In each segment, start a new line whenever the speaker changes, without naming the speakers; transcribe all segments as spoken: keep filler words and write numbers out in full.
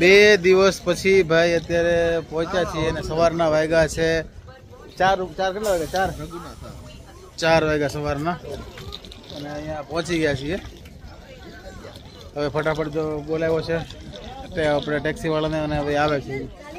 બે દિવસ પછી ભાઈ અત્યારે પહોંચ્યા છીએ અને સવારના વાગ્યા છે ચાર ચાર કેટલા વાગ્યા ચાર ચાર વાગ્યા સવારના અને અહીંયા પહોંચી ગયા છીએ. હવે ફટાફટ જો બોલાવ્યો છે તે આપણે ટેક્સી વાળાને અને હવે આવે છે.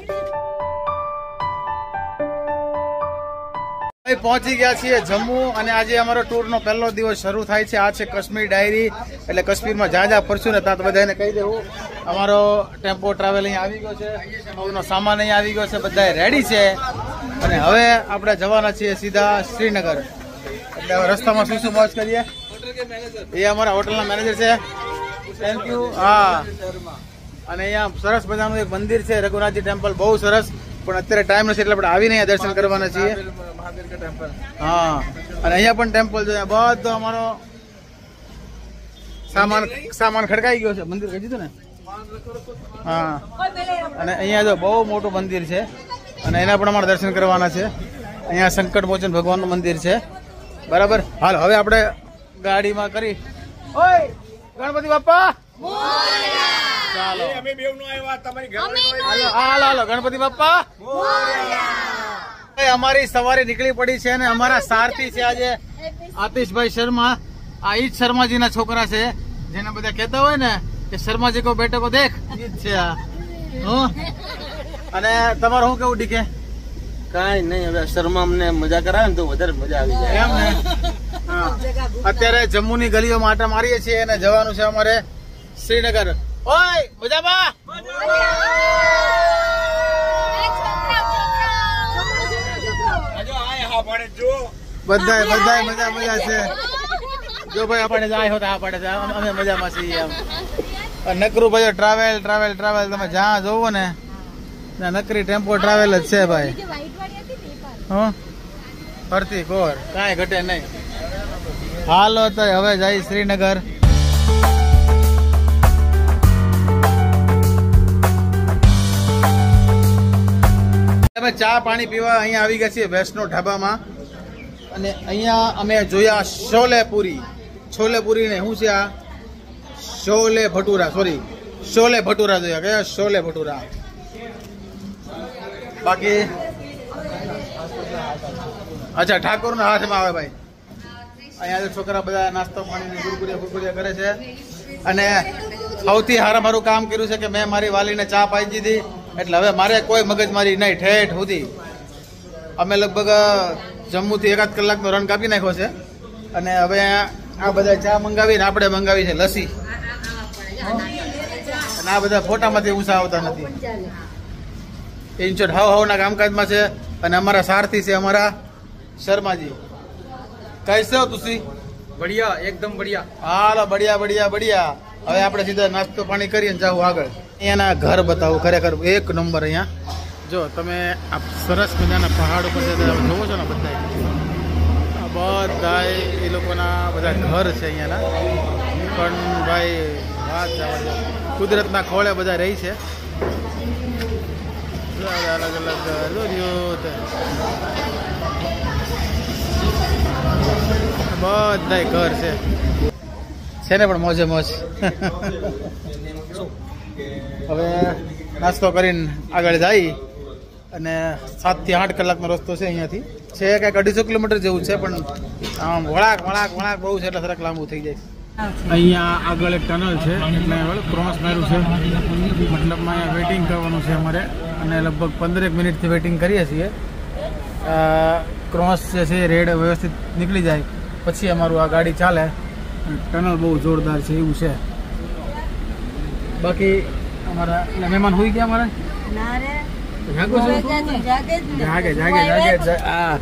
પહોંચી ગયા છીએ જમ્મુ અને આજે અમારો ટૂર નો પહેલો દિવસ શરૂ થાય છે. આ છે કાશ્મીર ડાયરી એટલે કાશ્મીરમાં જ્યાં જ્યાં ફરશું ને ત્યાં તો બધાને કહી દેવું અમારો ટેમ્પો ટ્રાવેલ અહીંયા આવી ગયો છે, એનો સામાન અહીંયા આવી ગયો છે, બધા રેડી છે અને હવે આપણે જવાના છીએ સીધા શ્રીનગર. એટલે હવે રસ્તામાં શું શું મોજ કરીએ એ અમારા હોટલના મેનેજર છે. Thank you. હા અને અહીંયા સરસ મજાનું એક મંદિર છે રઘુનાથજી ટેમ્પલ, બહુ સરસ, પણ અત્યારે ટાઈમ નથી એટલે આપણે આવીને અહીંયા દર્શન કરવાના છીએ. હા અને અહીંયા પણ ટેમ્પલ છે, બધો અમારો સામાન સામાન ખડકાઈ ગયો છે. મંદિર કહી દીધું ને. હા અને અહીંયા જો બહુ મોટું મંદિર છે અને એના પણ અમારે દર્શન કરવાના છે. અહીંયા સંકટ મોચન ભગવાનનું મંદિર છે. બરાબર. હાલ હવે આપણે ગાડીમાં કરી ઓય ગણપતિ બાપા ચાલો હાલો હાલો ગણપતિ બાપા. અમારી સવારે નીકળી પડી છે અને અમારા સારથી છે આજે આતિશભાઈ શર્મા. આ ઈજ શર્માજી ના છોકરા છે જેને બધા કહેતા હોય ને કે શર્માજી કો બેટો કો દેખ, ઈ જ છે આ. અને તમારું શું કેવું ડીકે?
કઈ નહીં, હવે શર્મા અમને મજા કરાવે ને તો વધારે મજા આવી જાય
એમ ને. અત્યારે જમ્મુ ની ગલીઓમાં આટા મારીએ છીએ અને જવાનું છે અમારે શ્રીનગર. ઓય મજામાં બધા બધા મજા મજા છે. જો ભાઈ આપણે જાય હો તો આ પડે છે, અમે મજામાં છીએ એમ. નકરું ભાઈ ટ્રાવેલ ટ્રાવેલ ટ્રાવેલ તમે જ્યાં જોવો ને નકરી ટેમ્પો ટ્રાવેલ જ છે ભાઈ. હા ફરતી કોર કાંઈ ઘટે નહીં. હાલો તો હવે જાય શ્રીનગર. અમે ચા પાણી પીવા અહીંયા આવી ગયા છીએ વૈષ્ણો ઢાબામાં અને અહીંયા અમે જોયા છોલે પૂરી. છોલે પૂરી ને શું છે આ? છોલે ભટુરા, સોરી છોલે ભટુરા જોયા. કયા? છોલે ભટુરા. બાકી અચ્છા ઠાકોર ના હાથમાં આવે ભાઈ. અહીંયા છોકરા બધા નાસ્તો પાણી ગુરગુરિયા ગુરગુરિયા કરે છે અને સૌથી હારામાં મારું કામ કર્યું છે કે મેં મારી વાલીને ચા પાઈ દીધી એટલે હવે મારે કોઈ મગજમારી નહીં. ઠેઠ સુધી અમે લગભગ જમ્મુથી એકાદ કલાકનો રન કાપી નાખ્યો છે અને હવે આ બધા ચા મંગાવીને આપણે મંગાવી છે લસ્સી અને આ બધા ફોટામાંથી ઊંચા આવતા નથી. ઇન્ચોટ હાવ હાવના કામકાજમાં છે અને અમારા સારથી છે અમારા શર્માજી. કૈસે હો તુસી?
બઢિયા, એકદમ બઢિયા.
હાલો બઢિયા બઢિયા બઢિયા. હવે આપણે સીધા નાસ્તો પાણી કરીએ જાવ આગળ. અહીંયાના ઘર બતાવો, ખરેખર એક નંબર. અહીંયા જો તમે આ સરસ મજાના પહાડ ઉપર જોવો છો ને બધા બધા એ લોકોના બધા ઘર છે અહીંયાના. પણ ભાઈ વાત કુદરતના ખોળે બધા રહી છે. અલગ અલગ બધા ઘર છે છે ને પણ મોજે મોજ. હવે નાસ્તો કરીને આગળ જાય અને સાત થી આઠ કલાકનો રસ્તો છે અહીંયાથી. છે કંઈક અઢીસો કિલોમીટર જેવું છે પણ આમ વળાક વળાક વળાક બહુ છે એટલે થોડાક લાંબુ થઈ જાય. અહીંયા આગળ એક ટનલ છે એટલે ક્રોસ માર્યું છે મતલબમાં અહીંયા વેઇટિંગ કરવાનું છે અમારે અને લગભગ પંદરેક મિનિટથી વેઇટિંગ કરીએ છીએ. ક્રોસ જે છે રેડ વ્યવસ્થિત નીકળી જાય પછી અમારું આ ગાડી ચાલે. ટનલ બહુ જોરદાર છે એવું છે. બાકી અમારા એટલે મહેમાન હોઈ ગયા અમારે જાગે જાગે જાગે હા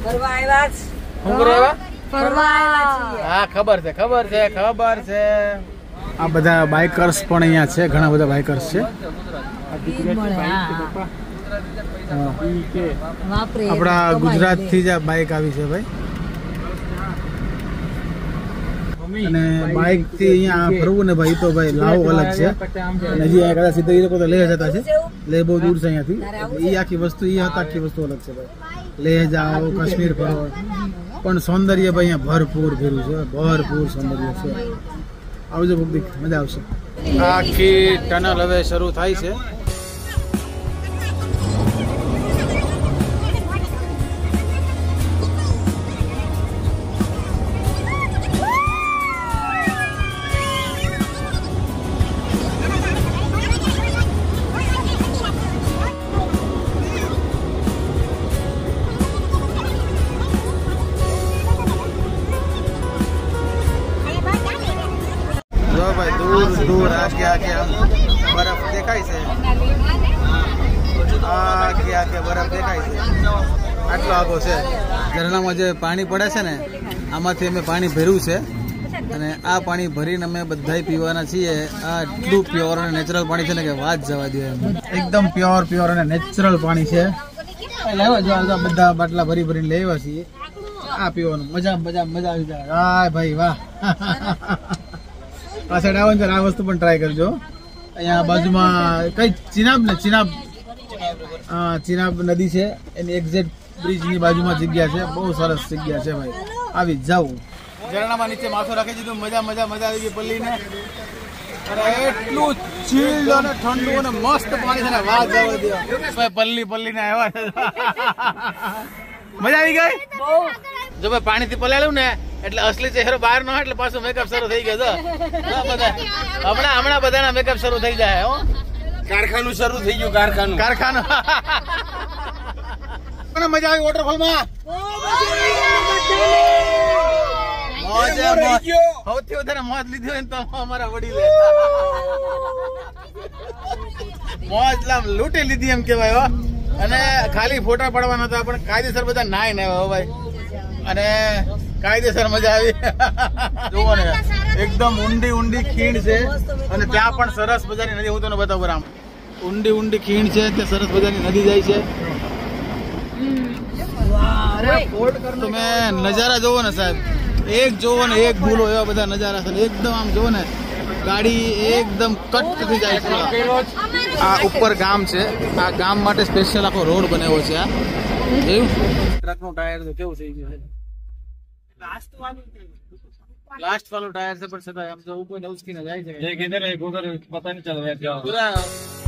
હા ખબર છે ખબર છે ખબર છે. આ બધા બાઇકર્સ પણ અહીંયા છે, ઘણા બધા બાઇકર્સ છે. આપણા ગુજરાત થી જ આ બાઇક આવી છે ભાઈ અને બાઇક થી અહીંયા ફરવું ને ભાઈ તો ભાઈ લાવો અલગ છે. હજી કદાચ સીધા એ લોકો તો લેહ જતા છે, લેહ બહુ દૂર છે અહીંયાથી. એ આખી વસ્તુ એ હતા આખી વસ્તુ અલગ છે ભાઈ. લેહ જાઓ, કાશ્મીર ફરો, પણ સૌંદર્ય ભાઈ અહીંયા ભરપૂર ભર્યું છે, ભરપૂર સૌંદર્ય છે. આવજો પબ્લિક, મજા આવશે. આખી ટનલ હવે શરૂ થાય છે આખે આમ બરફ દેખાય છે, આખે આખે બરફ દેખાય છે, આટલો આગો છે. ઝરણામાં જે પાણી પડે છે ને આમાંથી અમે પાણી ભર્યું છે અને આ પાણી ભરીને અમે બધાય પીવાના છીએ. આ એટલું પ્યોર અને નેચરલ પાણી છે ને કે વાત જવા દે, એકદમ પ્યોર પ્યોર અને નેચરલ પાણી છે. લેવા જો બધા બાટલા ભરી ભરીને લેવા છીએ. આ પીવાનું મજા મજા મજા આવી જાય. હા ભાઈ વાહ. આ સાઈડ આવો ને આ વસ્તુ પણ ટ્રાય કરજો. અહીંયા બાજુમાં કઈ ચિનાબ ને ચિનાબ હા ચિનાબ નદી છે એની એક્ઝેક્ટ બ્રિજ ની બાજુમાં જગ્યા છે. બહુ સરસ જગ્યા છે ભાઈ, આવી જાવ. ઝરણામાં નીચે માથું રાખી દીધું. મજા મજા મજા આવી ગઈ પલ્લી ને. અને એટલું ચીલ્ડ અને ઠંડુ અને મસ્ત પાણી છે ને વાત જવા દે ભાઈ. પલ્લી પલ્લી ને આવ્યા મજા આવી ગઈ. જો ભાઈ પાણી થી પલાળ્યું ને એટલે અસલી ચહેરો બહાર ન હોય એટલે પાછું મેકઅપ શરૂ થઈ ગયો. બધા હમણાં હમણાં બધાના મેકઅપ શરૂ થઈ જાય. હો
કારખાનું શરૂ થઈ ગયું. કારખાનું
કારખાનું મજા આવી વોટરફોલ માં. સૌથી વધારે મોજ લીધી હોય ને તો અમારા વડીલે મોજ લામ લૂંટી લીધી એમ કેવાય. અને ખાલી ફોટા પાડવાના હતા પણ કાયદેસર બધા નાય ને ભાઈ. અને કાયદેસર મજા આવી. જુઓ ને એકદમ ઊંડી ઊંડી ખીણ છે અને ત્યાં પણ સરસ મજાની નદી. હું તમને બતાવું આમ ઊંડી ઊંડી ખીણ છે, ત્યાં સરસ મજાની નદી જાય છે. તમે નજારા જોવો ને સાહેબ, એક જોવો ને એક ભૂલો એવા બધા નજારા છે. એકદમ આમ જોવો ને ગાડી એકદમ કટ થઈ જાય છે. આ ઉપર ગામ છે, આ ગામ માટે સ્પેશિયલ આખો રોડ બનાવ્યો છે. આ જોયું ટ્રક નું ટાયર તો કેવું થઈ ગયું છે. લાસ્ટ વાળું ટાયર છે પણ છતાં આમ જો ઉપર નવસ્કી ને જાય છે.